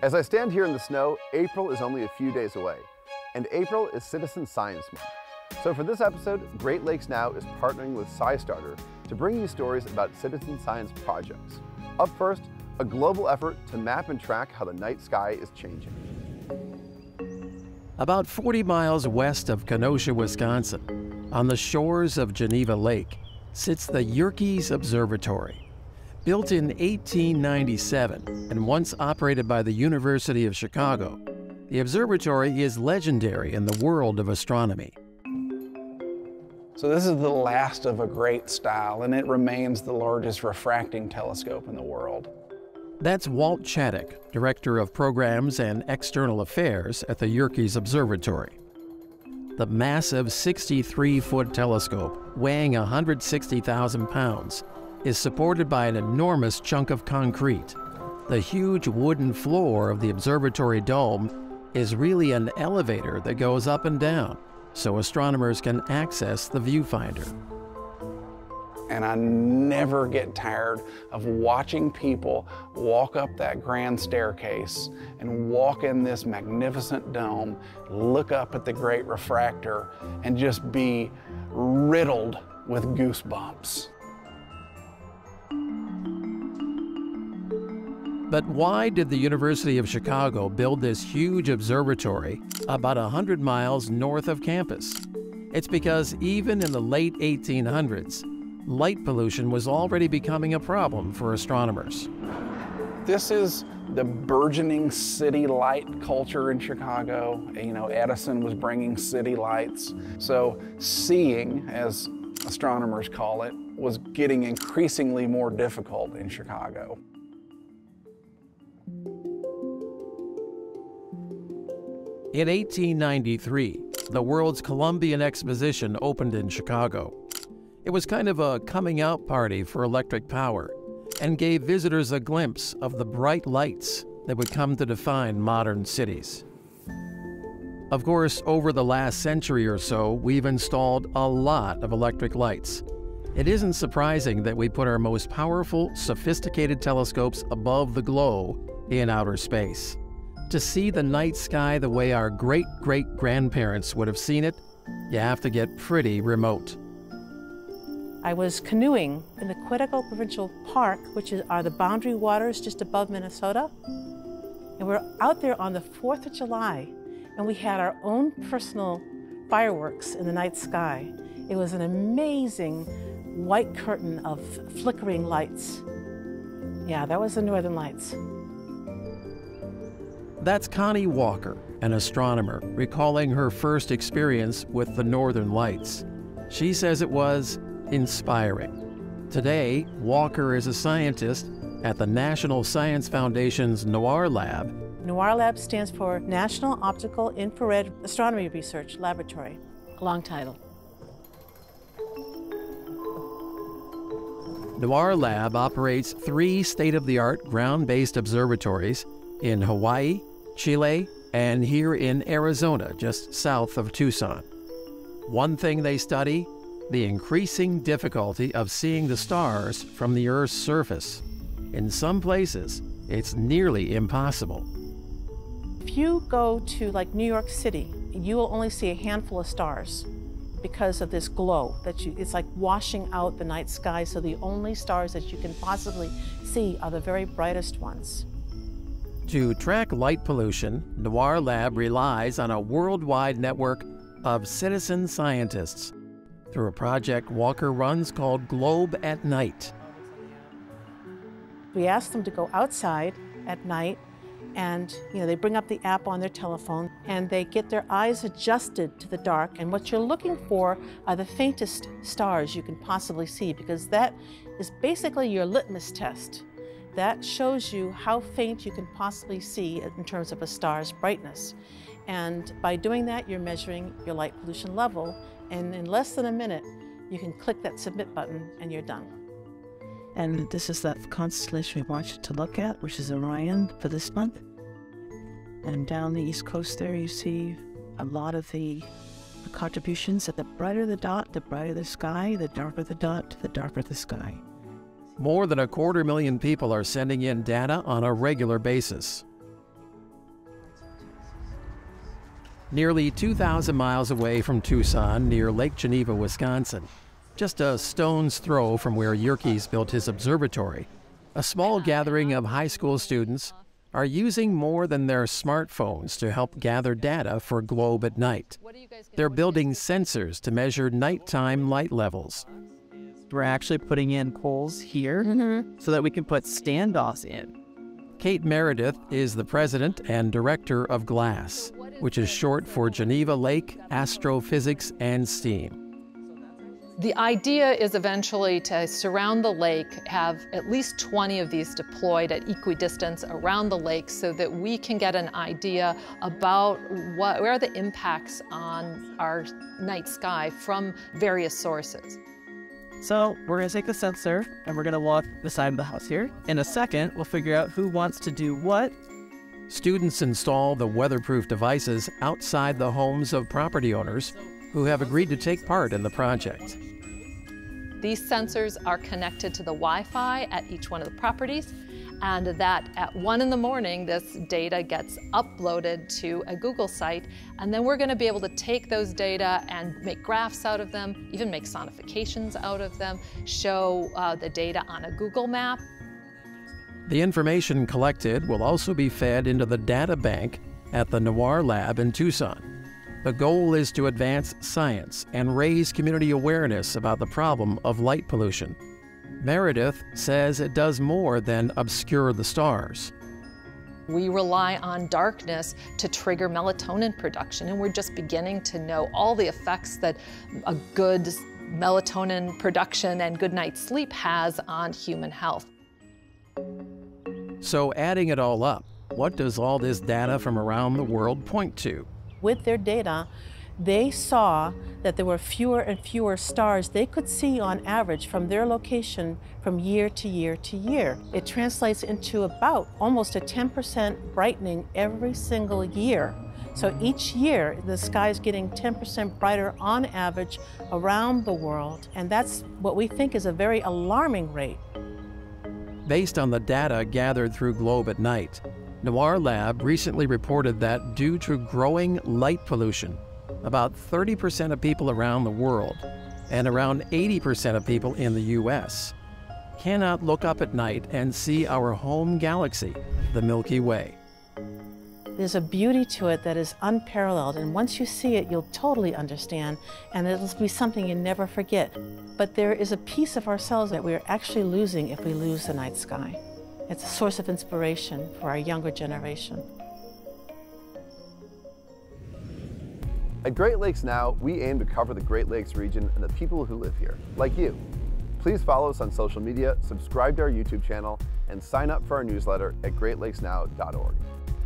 As I stand here in the snow, April is only a few days away, and April is Citizen Science Month. So for this episode, Great Lakes Now is partnering with SciStarter to bring you stories about citizen science projects. Up first, a global effort to map and track how the night sky is changing. About 40 miles west of Kenosha, Wisconsin, on the shores of Geneva Lake, sits the Yerkes Observatory. Built in 1897 and once operated by the University of Chicago, the observatory is legendary in the world of astronomy. So this is the last of a great style, and it remains the largest refracting telescope in the world. That's Walt Chaddock, Director of Programs and External Affairs at the Yerkes Observatory. The massive 63-foot telescope, weighing 160,000 pounds, is supported by an enormous chunk of concrete. The huge wooden floor of the observatory dome is really an elevator that goes up and down, so astronomers can access the viewfinder. And I never get tired of watching people walk up that grand staircase and walk in this magnificent dome, look up at the great refractor, and just be riddled with goosebumps. But why did the University of Chicago build this huge observatory about 100 miles north of campus? It's because even in the late 1800s, light pollution was already becoming a problem for astronomers. This is the burgeoning city light culture in Chicago. You know, Edison was bringing city lights. So seeing, as astronomers call it, was getting increasingly more difficult in Chicago. In 1893, the world's Columbian Exposition opened in Chicago. It was kind of a coming out party for electric power and gave visitors a glimpse of the bright lights that would come to define modern cities. Of course, over the last century or so, we've installed a lot of electric lights. It isn't surprising that we put our most powerful, sophisticated telescopes above the glow in outer space. To see the night sky the way our great-great-grandparents would have seen it, you have to get pretty remote. I was canoeing in the Quetico Provincial Park, which are the boundary waters just above Minnesota. And we're out there on the 4th of July, and we had our own personal fireworks in the night sky. It was an amazing white curtain of flickering lights. Yeah, that was the Northern Lights. That's Connie Walker, an astronomer, recalling her first experience with the Northern Lights. She says it was inspiring. Today, Walker is a scientist at the National Science Foundation's NOIR Lab. NOIR Lab stands for National Optical Infrared Astronomy Research Laboratory, a long title. NOIR Lab operates 3 state-of-the-art ground-based observatories in Hawaii, Chile, and here in Arizona, just south of Tucson. One thing they study: the increasing difficulty of seeing the stars from the Earth's surface. In some places, it's nearly impossible. If you go to like New York City, you will only see a handful of stars because of this glow it's like washing out the night sky, so the only stars that you can possibly see are the very brightest ones. To track light pollution, NOIR Lab relies on a worldwide network of citizen scientists through a project Walker runs called Globe at Night. We ask them to go outside at night, and they bring up the app on their telephone and they get their eyes adjusted to the dark, and what you're looking for are the faintest stars you can possibly see, because that is basically your litmus test. That shows you how faint you can possibly see in terms of a star's brightness. And by doing that, you're measuring your light pollution level, and in less than a minute, you can click that submit button and you're done. And this is that constellation we want you to look at, which is Orion for this month. And down the East Coast there, you see a lot of the contributions that the brighter the dot, the brighter the sky, the darker the dot, the darker the sky. More than 250,000 people are sending in data on a regular basis. nearly 2,000 miles away from Tucson near Lake Geneva, Wisconsin. Just a stone's throw from where Yerkes built his observatory, a small gathering of high school students are using more than their smartphones to help gather data for Globe at Night. They're building sensors to measure nighttime light levels. We're actually putting in poles here so that we can put standoffs in. Kate Meredith is the president and director of GLASS, which is short for Geneva Lake, Astrophysics, and STEAM. The idea is eventually to surround the lake, have at least 20 of these deployed at equidistance around the lake so that we can get an idea about where are the impacts on our night sky from various sources. So we're gonna take the sensor and we're gonna walk beside the house here. In a second, we'll figure out who wants to do what. Students install the weatherproof devices outside the homes of property owners who have agreed to take part in the project. These sensors are connected to the Wi-Fi at each one of the properties, and that at 1 in the morning, this data gets uploaded to a Google site, and then we're going to be able to take those data and make graphs out of them, even make sonifications out of them, show the data on a Google map. The information collected will also be fed into the data bank at the NOIR Lab in Tucson. The goal is to advance science and raise community awareness about the problem of light pollution. Meredith says it does more than obscure the stars. We rely on darkness to trigger melatonin production, and we're just beginning to know all the effects that a good melatonin production and good night's sleep has on human health. So adding it all up, what does all this data from around the world point to? With their data, they saw that there were fewer and fewer stars they could see on average from their location from year to year to year. It translates into about almost a 10% brightening every single year. So each year, the sky is getting 10% brighter on average around the world, and that's what we think is a very alarming rate. Based on the data gathered through Globe at Night, NOIR Lab recently reported that due to growing light pollution, about 30% of people around the world and around 80% of people in the US cannot look up at night and see our home galaxy, the Milky Way. There's a beauty to it that is unparalleled, and once you see it, you'll totally understand, and it'll be something you never forget. But there is a piece of ourselves that we're actually losing if we lose the night sky. It's a source of inspiration for our younger generation. At Great Lakes Now, we aim to cover the Great Lakes region and the people who live here, like you. Please follow us on social media, subscribe to our YouTube channel, and sign up for our newsletter at greatlakesnow.org.